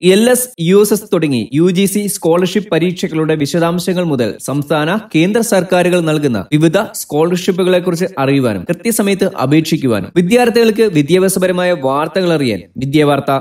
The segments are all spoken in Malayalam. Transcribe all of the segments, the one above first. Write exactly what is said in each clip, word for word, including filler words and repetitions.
L S U S S തുടങ്ങി യു ജി സി സ്കോളർഷിപ്പ് പരീക്ഷകളുടെ വിശദാംശങ്ങൾ മുതൽ സംസ്ഥാന കേന്ദ്ര സർക്കാരുകൾ നൽകുന്ന വിവിധ സ്കോളർഷിപ്പുകളെ കുറിച്ച് അറിയുവാനും കൃത്യസമയത്ത് അപേക്ഷിക്കുവാനും വിദ്യാർത്ഥികൾക്ക് വിദ്യാഭ്യാസപരമായ വാർത്തകൾ അറിയാൻ വിദ്യാവാർത്ത.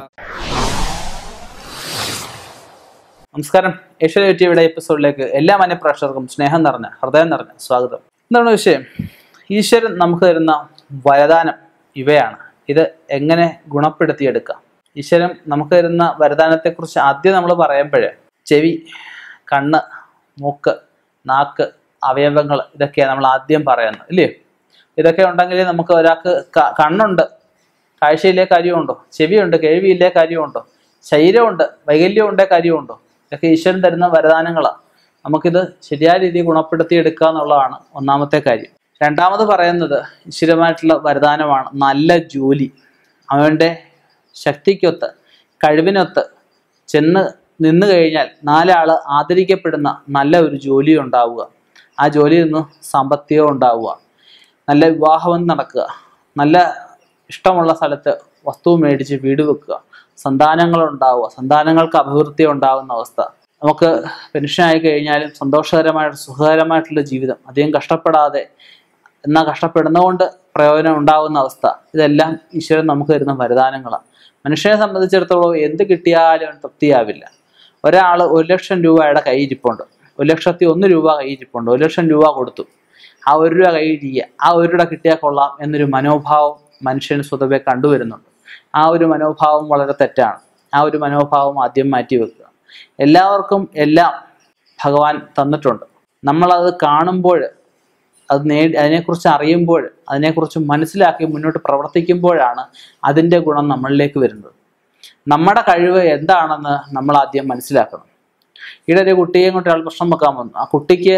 നമസ്കാരം. ഏഷ്യാനെറ്റ് ടിവിയുടെ എപ്പിസോഡിലേക്ക് എല്ലാ മാന്യപ്രേക്ഷകർക്കും സ്നേഹം നിറഞ്ഞ ഹൃദയം നിറഞ്ഞ സ്വാഗതം. എന്താണ് വിഷയം? ഈശ്വരൻ നമുക്ക് തരുന്ന വരദാനം ഇവയാണ്. ഇത് എങ്ങനെ ഗുണപ്പെടുത്തിയെടുക്കാം? ഈശ്വരൻ നമുക്ക് തരുന്ന വരദാനത്തെക്കുറിച്ച് ആദ്യം നമ്മൾ പറയുമ്പോൾ ചെവി, കണ്ണ്, മൂക്ക്, നാക്ക്, അവയവങ്ങൾ ഇതൊക്കെയാണ് നമ്മൾ ആദ്യം പറയുന്നത്, ഇല്ലേ? ഇതൊക്കെ ഉണ്ടെങ്കിൽ നമുക്ക് ഒരാൾക്ക് കണ്ണുണ്ട്, കാഴ്ചയില്ലേ കാര്യമുണ്ടോ? ചെവിയുണ്ട്, കേൾവിയില്ലേ കാര്യമുണ്ടോ? ശരീരമുണ്ട്, വൈകല്യമുണ്ടേ കാര്യമുണ്ടോ? ഇതൊക്കെ ഈശ്വരൻ തരുന്ന വരദാനങ്ങളാണ്. നമുക്കിത് ശരിയായ രീതിയിൽ ഗുണപ്പെടുത്തിയെടുക്കുക എന്നുള്ളതാണ് ഒന്നാമത്തെ കാര്യം. രണ്ടാമത് പറയുന്നത് ഈശ്വരമായിട്ടുള്ള വരദാനമാണ് നല്ല ജോലി. അവൻ്റെ ശക്തിക്കൊത്ത് കഴിവിനൊത്ത് ചെന്ന് നിന്ന് കഴിഞ്ഞാൽ നാലാൾ ആദരിക്കപ്പെടുന്ന നല്ല ഒരു ജോലി ഉണ്ടാവുക, ആ ജോലിയിൽ നിന്ന് സാമ്പത്തികം ഉണ്ടാവുക, നല്ല വിവാഹം നടക്കുക, നല്ല ഇഷ്ടമുള്ള സ്ഥലത്ത് വസ്തു മേടിച്ച് വീട് വെക്കുക, സന്താനങ്ങൾ ഉണ്ടാവുക, സന്താനങ്ങൾക്ക് അഭിവൃദ്ധി ഉണ്ടാകുന്ന അവസ്ഥ, നമുക്ക് പെൻഷനായി കഴിഞ്ഞാലും സന്തോഷകരമായിട്ട് സുഖകരമായിട്ടുള്ള ജീവിതം, അധികം കഷ്ടപ്പെടാതെ എന്നാൽ കഷ്ടപ്പെടുന്നതുകൊണ്ട് പ്രയോജനം ഉണ്ടാകുന്ന അവസ്ഥ, ഇതെല്ലാം ഈശ്വരൻ നമുക്ക് തരുന്ന വരദാനങ്ങളാണ്. മനുഷ്യനെ സംബന്ധിച്ചിടത്തോളം എന്ത് കിട്ടിയാലും തൃപ്തിയാവില്ല. ഒരാൾ ഒരു ലക്ഷം രൂപയുടെ കയ്യിരിപ്പുണ്ട്, ഒരു ലക്ഷത്തി ഒന്ന് രൂപ കയ്യിരിപ്പുണ്ട്, ഒരു ലക്ഷം രൂപ കൊടുത്തു, ആ ഒരു രൂപ കയ്യിരിക്കുക, ആ ഒരു രൂപ കിട്ടിയാൽ കൊള്ളാം എന്നൊരു മനോഭാവം മനുഷ്യന് സ്വതവേ കണ്ടുവരുന്നുണ്ട്. ആ ഒരു മനോഭാവം വളരെ തെറ്റാണ്. ആ ഒരു മനോഭാവം ആദ്യം മാറ്റി വെക്കുക. എല്ലാവർക്കും എല്ലാം ഭഗവാൻ തന്നിട്ടുണ്ട്. നമ്മളത് കാണുമ്പോൾ, അത് നേടി അതിനെക്കുറിച്ച് അറിയുമ്പോൾ, അതിനെക്കുറിച്ച് മനസ്സിലാക്കി മുന്നോട്ട് പ്രവർത്തിക്കുമ്പോഴാണ് അതിൻ്റെ ഗുണം നമ്മളിലേക്ക് വരുന്നത്. നമ്മുടെ കഴിവ് എന്താണെന്ന് നമ്മൾ ആദ്യം മനസ്സിലാക്കണം. ഇവിടെ ഒരു കുട്ടിയെ കൊണ്ട് ആൾ പ്രശ്നം വെക്കാൻ വന്നു. ആ കുട്ടിക്ക്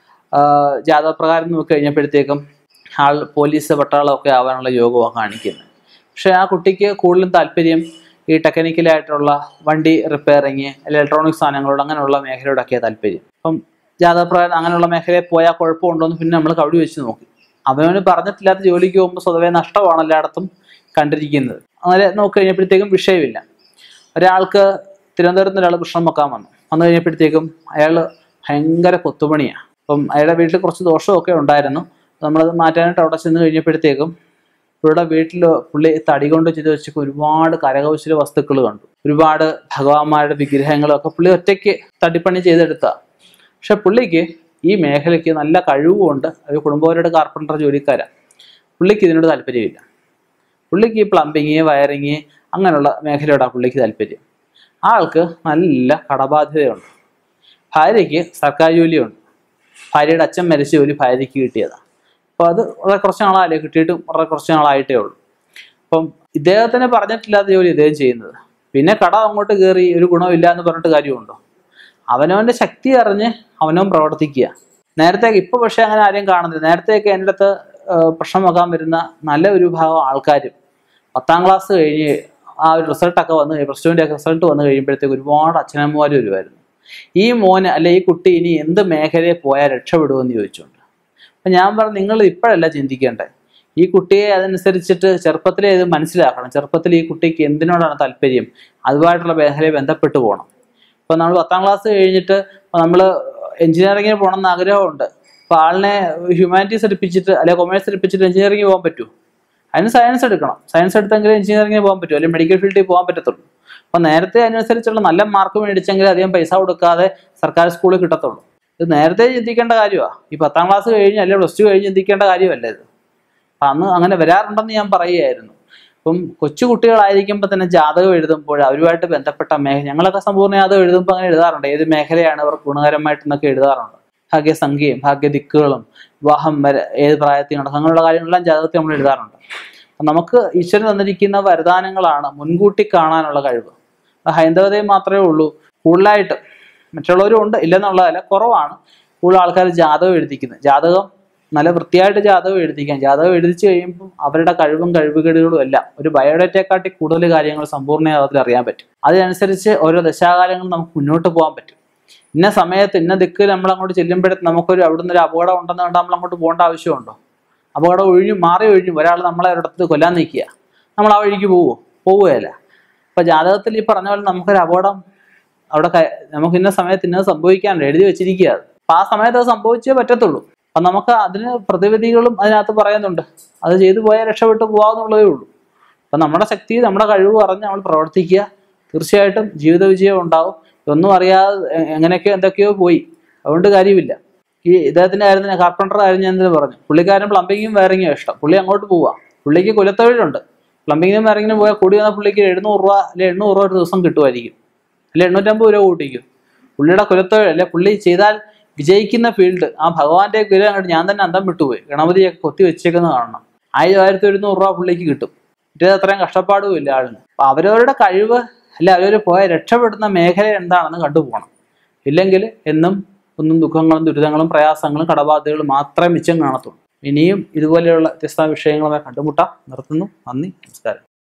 ജാതകപ്രകാരം നോക്കി കഴിഞ്ഞപ്പോഴത്തേക്കും ആൾ പോലീസ് പട്ടാളമൊക്കെ ആവാനുള്ള യോഗമാണ് കാണിക്കുന്നത്. പക്ഷെ ആ കുട്ടിക്ക് കൂടുതലും താല്പര്യം ഈ ടെക്നിക്കലായിട്ടുള്ള വണ്ടി റിപ്പയറിങ്, ഇലക്ട്രോണിക് സാധനങ്ങളോട് അങ്ങനെയുള്ള മേഖലയോടൊക്കെയാണ് താല്പര്യം. അപ്പം ജാതകപ്രകാരം അങ്ങനെയുള്ള മേഖലയിൽ പോയാൽ കുഴപ്പമുണ്ടോയെന്ന് പിന്നെ നമ്മൾ കവടി വെച്ച് നോക്കി. അവനവന് പറഞ്ഞിട്ടില്ലാത്ത ജോലിക്ക് പോകുമ്പോൾ സ്വതവേ നഷ്ടമാണ് എല്ലായിടത്തും കണ്ടിരിക്കുന്നത്. അങ്ങനെ നോക്കി കഴിഞ്ഞപ്പോഴത്തേക്കും വിഷയമില്ല. ഒരാൾക്ക് തിരുവനന്തപുരത്ത് നിന്ന് ഒരാൾ പ്രശ്നം വെക്കാൻ വന്നു. വന്നു കഴിഞ്ഞപ്പോഴത്തേക്കും അയാൾ ഭയങ്കര കൊത്തുപണിയാണ്. അപ്പം അയാളുടെ വീട്ടിൽ കുറച്ച് ദോഷമൊക്കെ ഉണ്ടായിരുന്നു. നമ്മളത് മാറ്റാനായിട്ട് അവിടെ ചെന്ന് കഴിഞ്ഞപ്പോഴത്തേക്കും പുള്ളിയുടെ വീട്ടിൽ പുള്ളി തടി കൊണ്ട് ചെയ്ത് വെച്ചൊക്കെ ഒരുപാട് കരകൗശല വസ്തുക്കൾ കണ്ടു. ഒരുപാട് ഭഗവാന്മാരുടെ വിഗ്രഹങ്ങളൊക്കെ പുള്ളി ഒറ്റയ്ക്ക് തടിപ്പണി ചെയ്തെടുത്ത. പക്ഷെ പുള്ളിക്ക് ഈ മേഖലയ്ക്ക് നല്ല കഴിവുമുണ്ട്. ഒരു കുടുംബപരമായിട്ട് കാർപ്പൻറ്റർ ജോലിക്കാരാണ്. പുള്ളിക്ക് ഇതിനോട് താല്പര്യമില്ല. പുള്ളിക്ക് ഈ പ്ലംബിങ്, വയറിങ് അങ്ങനെയുള്ള മേഖലയോടാണ് പുള്ളിക്ക് താല്പര്യം. ആൾക്ക് നല്ല കടബാധ്യതയുണ്ട്. ഭാര്യയ്ക്ക് സർക്കാർ ജോലിയുണ്ട്. ഭാര്യയുടെ അച്ഛൻ മരിച്ച ജോലി ഭാര്യയ്ക്ക് കിട്ടിയതാണ്. അപ്പോൾ അത് വളരെ കുറച്ച് നാളായാലേ കിട്ടിയിട്ടും വളരെ കുറച്ച് നാളായിട്ടേ ഉള്ളൂ. അപ്പം ഇദ്ദേഹത്തിന് പറഞ്ഞിട്ടില്ലാത്ത ജോലി ഇദ്ദേഹം ചെയ്യുന്നത്. പിന്നെ കടം അങ്ങോട്ട് കയറി ഒരു ഗുണമില്ല എന്ന് പറഞ്ഞിട്ട് കാര്യമുണ്ടോ? അവനവൻ്റെ ശക്തി അറിഞ്ഞ് അവനവൻ പ്രവർത്തിക്കുക. നേരത്തെ ഇപ്പോൾ പക്ഷേ അങ്ങനെ ആരെയും കാണുന്നില്ല. നേരത്തെയൊക്കെ എൻ്റെ അടുത്ത് പ്രശ്നം വെക്കാൻ വരുന്ന നല്ല ഒരു ഭാഗം ആൾക്കാരും പത്താം ക്ലാസ് കഴിഞ്ഞ് ആ ഒരു റിസൾട്ടൊക്കെ വന്ന് പ്ലസ് ടുവിൻ്റെ ഒക്കെ റിസൾട്ട് വന്നു കഴിയുമ്പോഴത്തേക്ക് ഒരുപാട് അച്ഛനമ്മമാർ വരുമായിരുന്നു. ഈ മോന് അല്ലെ ഈ കുട്ടി ഇനി എന്ത് മേഖലയിൽ പോയാൽ രക്ഷപ്പെടുമെന്ന് ചോദിച്ചുകൊണ്ട്. അപ്പം ഞാൻ പറഞ്ഞു, നിങ്ങൾ ഇപ്പോഴല്ല ചിന്തിക്കേണ്ടത്. ഈ കുട്ടിയെ അതനുസരിച്ചിട്ട് ചെറുപ്പത്തിലേ ഇത് മനസ്സിലാക്കണം. ചെറുപ്പത്തിൽ ഈ കുട്ടിക്ക് എന്തിനോടാണ് താല്പര്യം, അതുമായിട്ടുള്ള മേഖലയെ ബന്ധപ്പെട്ട് പോകണം. ഇപ്പോൾ നമ്മൾ പത്താം ക്ലാസ് കഴിഞ്ഞിട്ട് നമ്മൾ എഞ്ചിനീയറിങ്ങിന് പോകണം എന്ന് ആഗ്രഹമുണ്ട്. അപ്പോൾ ആളിനെ ഹ്യൂമാനിറ്റീസ് എടുപ്പിച്ചിട്ട് അല്ലെങ്കിൽ കൊമേഴ്സ് എടുപ്പിച്ചിട്ട് എഞ്ചിനീയറിംഗ് പോകാൻ പറ്റുമോ? അതിന് സയൻസ് എടുക്കണം. സയൻസ് എടുത്തെങ്കിൽ എഞ്ചിനീയറിംഗിന് പോകാൻ പറ്റുമോ, അല്ലെങ്കിൽ മെഡിക്കൽ ഫീൽഡിൽ പോകാൻ പറ്റത്തുള്ളൂ. അപ്പോൾ നേരത്തെ അതിനനുസരിച്ചുള്ള നല്ല മാർക്ക് മേടിച്ചെങ്കിൽ അധികം പൈസ കൊടുക്കാതെ സർക്കാർ സ്കൂളിൽ കിട്ടത്തുള്ളൂ. ഇത് നേരത്തെ ചിന്തിക്കേണ്ട കാര്യമാണ്. ഈ പത്താം ക്ലാസ് കഴിഞ്ഞ് അല്ലെങ്കിൽ പ്ലസ് ടു കഴിഞ്ഞ് ചിന്തിക്കേണ്ട കാര്യമല്ല ഇത്. അപ്പം അന്ന് അങ്ങനെ വരാറുണ്ടെന്ന് ഞാൻ പറയുകയായിരുന്നു. അപ്പം കൊച്ചു കുട്ടികളായിരിക്കുമ്പോൾ തന്നെ ജാതകം എഴുതുമ്പോൾ അവരുമായിട്ട് ബന്ധപ്പെട്ട മേഖല, ഞങ്ങളൊക്കെ സമ്പൂർണ്ണ ജാതകം എഴുതുമ്പോൾ അങ്ങനെ എഴുതാറുണ്ട്. ഏത് മേഖലയാണ് അവർക്ക് ഗുണകരമായിട്ടെന്നൊക്കെ എഴുതാറുണ്ട്. ഭാഗ്യസംഖ്യയും ഭാഗ്യദിക്കുകളും വിവാഹം വരെ ഏത് പ്രായത്തിൽ നടക്കും അങ്ങനെയുള്ള കാര്യങ്ങളെല്ലാം ജാതകത്തിൽ നമ്മൾ എഴുതാറുണ്ട്. അപ്പം നമുക്ക് ഈശ്വരൻ തന്നിരിക്കുന്ന വരദാനങ്ങളാണ് മുൻകൂട്ടി കാണാനുള്ള കഴിവ്. ഹൈന്ദവതയും മാത്രമേ ഉള്ളൂ കൂടുതലായിട്ട്. മറ്റുള്ളവരും ഉണ്ട്, ഇല്ലെന്നുള്ളതല്ല, കുറവാണ് കൂടുതൽ ആൾക്കാർ ജാതകം എഴുതിക്കുന്നത്. ജാതകം നല്ല വൃത്തിയായിട്ട് ജാതകം എഴുതിക്കാം. ജാതകം എഴുതിച്ചു കഴിയുമ്പോൾ അവരുടെ കഴിവും കഴിവുകേടുകളും എല്ലാം ഒരു ബയോഡേറ്റയെക്കാട്ടി കൂടുതൽ കാര്യങ്ങൾ സമ്പൂർണ്ണ ജാതകത്തിൽ അറിയാൻ പറ്റും. അതിനനുസരിച്ച് ഓരോ ദശാകാലങ്ങൾ നമുക്ക് മുന്നോട്ട് പോകാൻ പറ്റും. ഇന്ന സമയത്ത് ഇന്ന ദിക്ക് നമ്മൾ അങ്ങോട്ട് ചെല്ലുമ്പോഴത്തെ നമുക്കൊരു അവിടുന്ന് ഒരു അപകടം ഉണ്ടെന്ന് കണ്ടാൽ നമ്മൾ അങ്ങോട്ട് പോകേണ്ട ആവശ്യമുണ്ടോ? അപകടം ഒഴിഞ്ഞു മാറി ഒഴിഞ്ഞു ഒരാൾ നമ്മളെ ഒരിടത്ത് കൊല്ലാൻ നിൽക്കുക, നമ്മൾ ആ വഴിക്ക് പോവുമോ? പോവുകയല്ല. അപ്പൊ ജാതകത്തിൽ ഈ പറഞ്ഞ പോലെ നമുക്കൊരു അപകടം അവിടെ ക- നമുക്ക് ഇന്ന സമയത്ത് ഇന്നത് സംഭവിക്കാനുണ്ട്, എഴുതി വെച്ചിരിക്കുക. അപ്പൊ ആ സമയത്ത് അത് സംഭവിച്ചേ പറ്റത്തുള്ളൂ. അപ്പൊ നമുക്ക് അതിന് പ്രതിവിധികളും അതിനകത്ത് പറയുന്നുണ്ട്. അത് ചെയ്തു പോയാൽ രക്ഷപ്പെട്ടു പോകാന്നുള്ളതേ ഉള്ളൂ. അപ്പൊ നമ്മുടെ ശക്തി, നമ്മുടെ കഴിവ് അറിഞ്ഞ് നമ്മൾ പ്രവർത്തിക്കുക. തീർച്ചയായിട്ടും ജീവിത വിജയം ഉണ്ടാവും. ഒന്നും അറിയാതെ എ- എങ്ങനെയൊക്കെയോ എന്തൊക്കെയോ പോയി, അതുകൊണ്ട് കാര്യമില്ല. ഈ ഇദ്ദേഹത്തിന്റെ കാര്യത്തിന്, കാർപ്പൻറ്റർ കാര്യം ഞാൻ എന്തിനു പറഞ്ഞു, പുള്ളിക്കാരൻ പ്ലംബിങ്ങും വയറിങ്ങും ഇഷ്ടം, പുള്ളി അങ്ങോട്ട് പോവാ. പുള്ളിക്ക് കുലത്തൊഴിലുണ്ട്. പ്ലംബിങ്ങിനും വയറിങ്ങിനും പോയാൽ കൂടി വന്ന പുള്ളിക്ക് എഴുന്നൂറ് രൂപ അല്ലെ എണ്ണൂറ് രൂപ ഒരു ദിവസം കിട്ടുമായിരിക്കും, അല്ലെ എണ്ണൂറ്റമ്പത് രൂപ കൂട്ടിക്കും. പുള്ളിയുടെ കുലത്തൊഴിൽ അല്ലെ പുള്ളി ചെയ്താൽ വിജയിക്കുന്ന ഫീൽഡ്, ആ ഭഗവാന്റെ ഗുരു അങ്ങോട്ട് ഞാൻ തന്നെ അന്തം വിട്ടുപോയി. ഗണപതിയൊക്കെ കൊത്തി വെച്ചേക്കുന്നത് കാണണം. ആയിരം ആയിരത്തി ഒരുന്നൂറ് രൂപ പുള്ളിക്ക് കിട്ടും. മറ്റേ അത്രയും കഷ്ടപ്പാടും ഇല്ല ആളിന്. അപ്പൊ അവരവരുടെ കഴിവ് അല്ലെ അവരവർ പോയ രക്ഷപ്പെടുന്ന മേഖല എന്താണെന്ന് കണ്ടുപോകണം. ഇല്ലെങ്കിൽ എന്നും ഒന്നും ദുഃഖങ്ങളും ദുരിതങ്ങളും പ്രയാസങ്ങളും കടബാധ്യതകളും മാത്രമേ മിച്ചം കാണത്തുള്ളൂ. ഇനിയും ഇതുപോലെയുള്ള വ്യത്യസ്ത വിഷയങ്ങളുമായി കണ്ടുമുട്ടാം. നിർത്തുന്നു. നന്ദി, നമസ്കാരം.